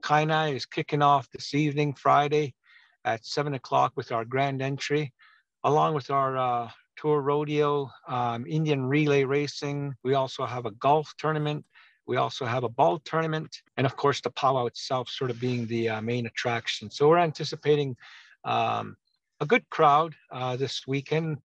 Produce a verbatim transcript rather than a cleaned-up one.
Kainai is kicking off this evening, Friday, at seven o'clock with our grand entry, along with our uh, tour rodeo, um, Indian relay racing. We also have a golf tournament. We also have a ball tournament, and of course the powwow itself sort of being the uh, main attraction. So we're anticipating um, a good crowd uh, this weekend.